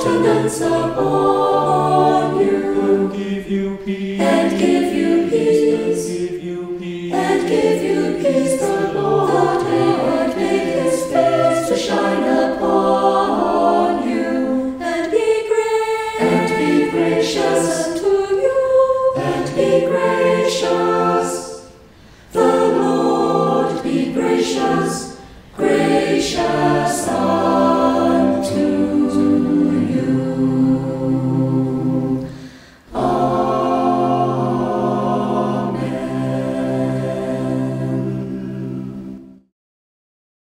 countenance upon you, and give you peace, and give you peace, and give you peace, and give you peace, the Lord